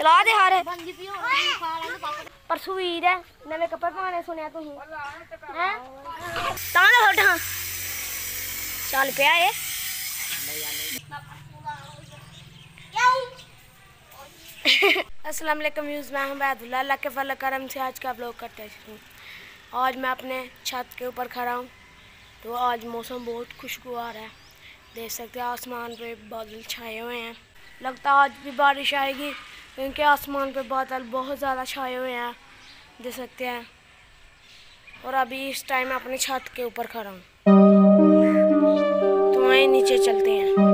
चला दे हारे परसों ईद है नवे कपड़े पाने सुनिया तुम चल पिया ये अस्सलाम वालेकुम यूज़ मैं हूं बैदुल्ला अल्लाह के फल करम से आज का ब्लॉग करते हूँ। आज मैं अपने छत के ऊपर खड़ा हूँ। तो आज मौसम बहुत खुशगवार है, देख सकते हैं आसमान पे बादल छाए हुए हैं। लगता है आज भी बारिश आएगी क्योंकि आसमान पे बादल बहुत ज़्यादा छाए हुए हैं, देख सकते हैं। और अभी इस टाइम मैं अपने छत के ऊपर खड़ा हूँ, तो वहीं नीचे चलते हैं।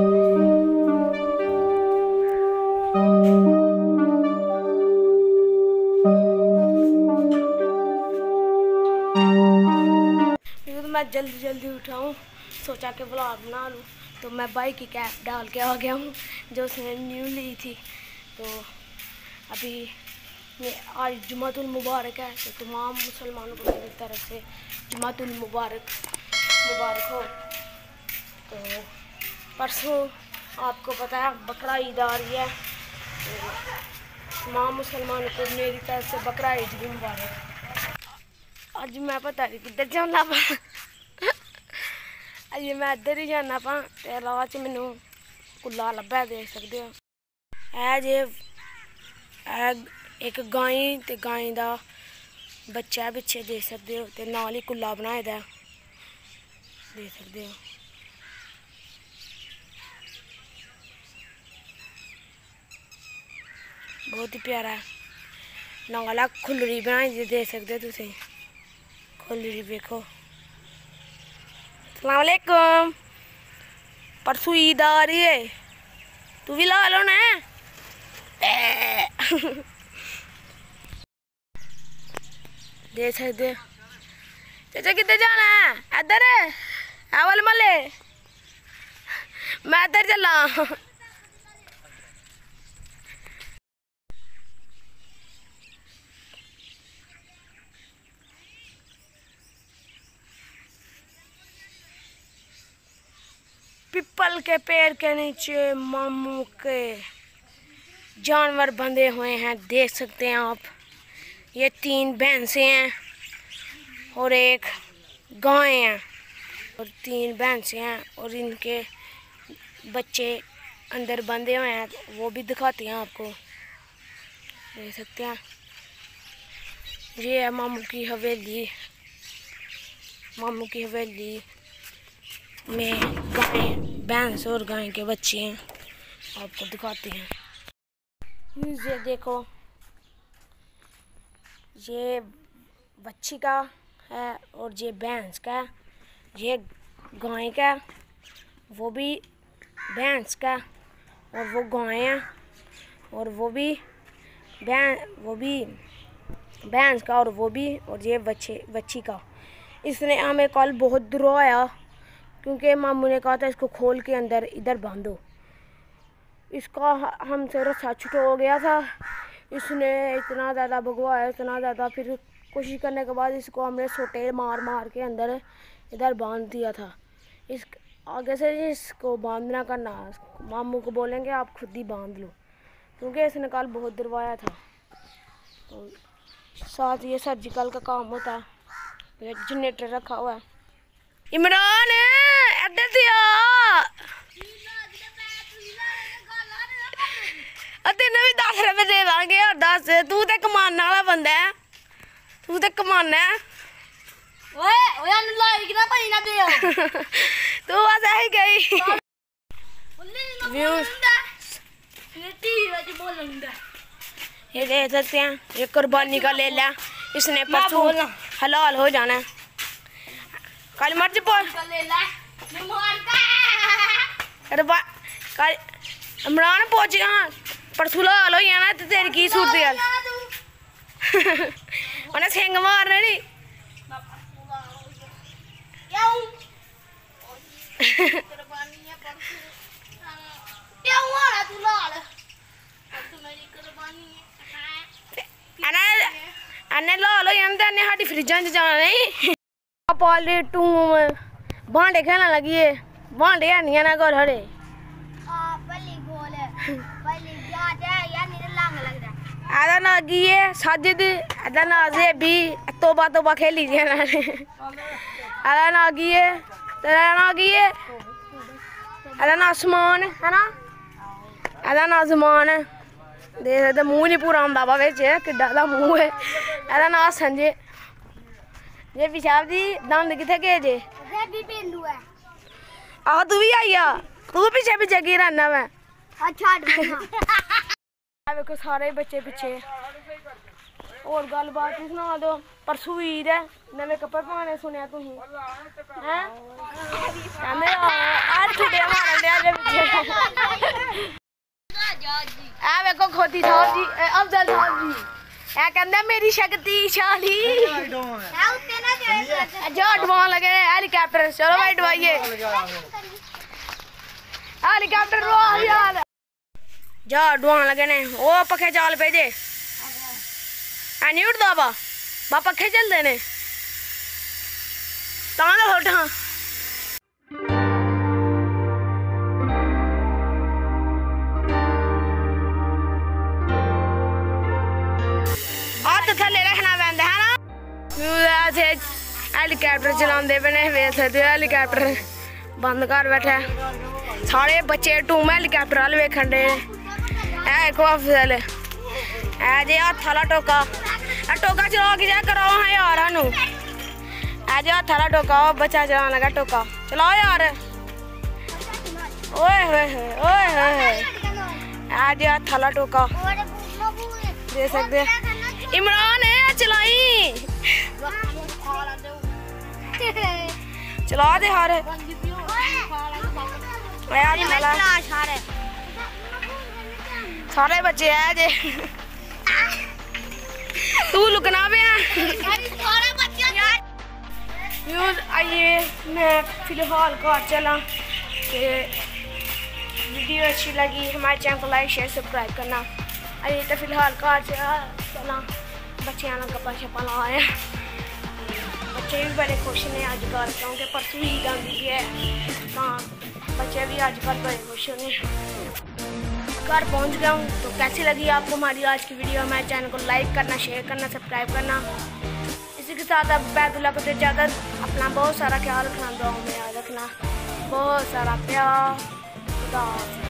मैं जल्दी उठाऊँ, सोचा कि व्लॉग बना लूँ, तो मैं बाइक की कैप डाल के आ गया हूँ जो उसने न्यू ली थी। तो अभी आज जुमातुल मुबारक है, तो तमाम मुसलमानों को मेरी तरफ से जुमातुल मुबारक हो। तो परसों आपको पता है बकरा ईद आ रही है, तो तमाम मुसलमानों को मेरी तरफ से बकरा ईद भी मुबारक। अज मैं पता नहीं किधर जाना पा अज मैं इधर ही जाना पा ते राह च मैनू कुल्ला लब्भा, देख सकते हो। है जे एक गाय ते गाय दा बच्चा है पिछे, देख सकते हो, ते नाल ही कुल्ला बनाए दा, देख सकते हो। बहुत ही प्यारा है, नाल खुल्लरी बनाई दी, देख सकते हो तुसीं खुल्लरी देखो। अस्सलाम वालेकुम, परसों ईद आ रही है, तू भी ला लो ना। देख सकते हो। चाचा किधर जाना है? इधर अवल मले मैं इधर चला। पिपल के पेड़ के नीचे मामू के जानवर बंधे हुए हैं, देख सकते हैं आप। ये 3 भैंसे हैं और एक गाय है, और 3 भैंसे हैं और इनके बच्चे अंदर बंधे हुए हैं, वो भी दिखाते हैं आपको, देख सकते हैं। ये है मामू की हवेली। मामू की हवेली में गाय भैंस और गाय के बच्चे हैं, आपको दिखाते हैं। ये देखो, ये बच्ची का है और ये भैंस का, ये गाय का, वो भी भैंस का, और वो गाय है, और वो भी भैंस का, और वो भी, और ये बच्ची का। इसने हमें कल बहुत डराया क्योंकि मामू ने कहा था इसको खोल के अंदर इधर बांधो। इसका हमसे रस्सा छूटा हो गया था, इसने इतना ज़्यादा भगवाया, इतना ज़्यादा, फिर कोशिश करने के बाद इसको हमने सोटे मार के अंदर इधर बांध दिया था। इस आगे से इसको बांधना करना, मामू को बोलेंगे आप खुद ही बांध लो, क्योंकि इसने कल बहुत डरवाया था। तो साथ ये सर्जिकल का काम होता है, जनरेटर रखा हुआ है। इमरान इधर दिया तेन भी 10 रुपए दे देंगे, और 10 तू तो कमाने वाला बंदा है, तू तो कमाना है। तू बस ऐ गई ये देख सकते हैं, ये कुर्बानी का ले लिया इसने, परसों हलाल हो जाना है। कल मर्ज इमरान पहुंच गया, परसों लाल हो जाना, तो तेरी की सूरत है? उन्हें सिंग मारने नहीं। लाल हो जाना, साड़ी फ्रिजा च जाना नहीं। पाले टू भांडे खेलने लगी है, भांडे है नहीं ना घर हड़े। एदा ना की है साजिद, एदा ना ज़ेबी, तोबा तोबा खेली दी ना। एदा ना की है, तेरा ना की है? एदा ना आसमान है ना, एदा ना आसमान है। देख सकते मुँह नहीं पूरा आंदा वा बिच किड्डा दा मुँह है। एदा ना संजे जे पिशाब जी दंद किथे गए जे? आहो तू भी आई आ, तू पीछे पीछे की रहना मैं। देखो सारे बच्चे पीछे। और गलबात सुना दो। परसों ईद है, नवे कपड़े पाने सुनिया तुम हैं? देखो खोती साहब जी, अफजल साहब जी कहते मेरी शक्तिशाली जो डुआ लगे हेलीकॉप्टर। चलो भाई डुआइए हेलीकॉप्टर जा डुआ लगे ने। वो पखे चाल पे जे नहीं उठता बा पखे चलते ने उठा। हाथ थले रखना पैंदा है ना। हेलीकॉप्टर चलाते पे ने, वेख सकते हेलीकॉप्टर बंद कर बैठा। सारे बच्चे टूम हेलीकॉप्टर वाल वेखन डे। देखो अफजल है जे हथ वाला टोका, टोका चला के जा कराओ हाँ यार सानू। है जे हथ वाला टोका, बच्चा चलाने लगा टोका, चलाओ यार। ओए होए ओए होए है जे हथ वाला टोका दे सकते। इमरान है चलाई चला दे हार। सारे बच्चे है जे तू लुकना पे। आइए मैं फिलहाल घर चला। वीडियो अच्छी लगी हमारे चैनल को लाइक शेयर सब्सक्राइब करना। आइए तो फिलहाल घर चला। बच्चे गप्पा शप्पा लाए, बच्चे भी बड़े खुश ने अजकल क्योंकि परसों ईद आती है। बच्चे भी आजकल बड़े खुश होने। घर पहुंच गया हूँ। तो कैसी लगी आपको हमारी आज की वीडियो? हमारे चैनल को लाइक करना, शेयर करना, सब्सक्राइब करना। इसी के साथ अब बैतुल्लाह को इजाज़त। अपना बहुत सारा ख्याल रखना, दुआओं में याद रखना। बहुत सारा प्यार। खुदा।